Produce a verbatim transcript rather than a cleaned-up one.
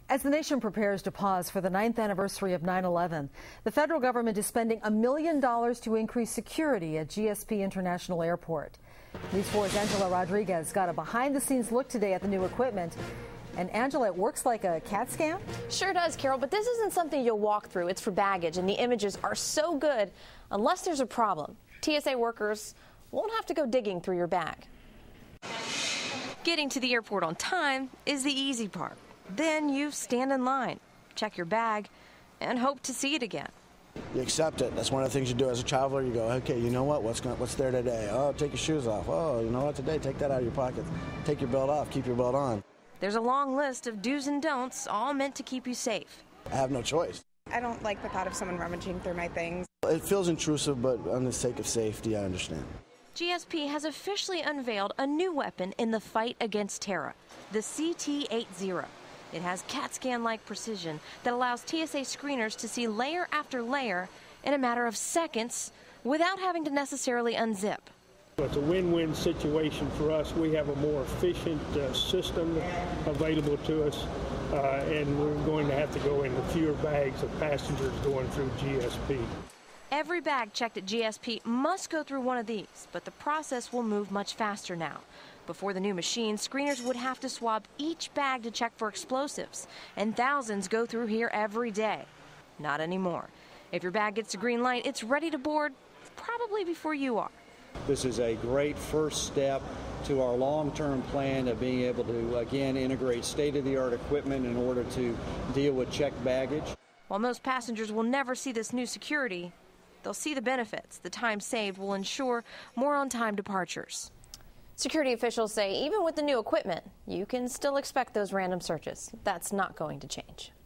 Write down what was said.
As the nation prepares to pause for the ninth anniversary of nine eleven, the federal government is spending a million dollars to increase security at G S P International Airport. News four's Angela Rodriguez got a behind-the-scenes look today at the new equipment. And Angela, it works like a CAT scan? Sure does, Carol, but this isn't something you'll walk through. It's for baggage, and the images are so good, unless there's a problem, T S A workers won't have to go digging through your bag. Getting to the airport on time is the easy part. Then you stand in line, check your bag, and hope to see it again. You accept it. That's one of the things you do as a traveler. You go, okay, you know what? What's going, what's there today? Oh, take your shoes off. Oh, you know what? Today, take that out of your pocket. Take your belt off. Keep your belt on. There's a long list of do's and don'ts, all meant to keep you safe. I have no choice. I don't like the thought of someone rummaging through my things. It feels intrusive, but on the sake of safety, I understand. G S P has officially unveiled a new weapon in the fight against terror, the C T eighty. It has CAT scan-like precision that allows T S A screeners to see layer after layer in a matter of seconds without having to necessarily unzip. It's a win-win situation for us. We have a more efficient uh, system available to us, uh, and we're going to have to go into fewer bags of passengers going through G S P. Every bag checked at G S P must go through one of these, but the process will move much faster now. Before the new machine, screeners would have to swab each bag to check for explosives, and thousands go through here every day. Not anymore. If your bag gets a green light, it's ready to board, probably before you are. This is a great first step to our long-term plan of being able to, again, integrate state-of-the-art equipment in order to deal with checked baggage. While most passengers will never see this new security, they'll see the benefits. The time saved will ensure more on-time departures. Security officials say even with the new equipment, you can still expect those random searches. That's not going to change.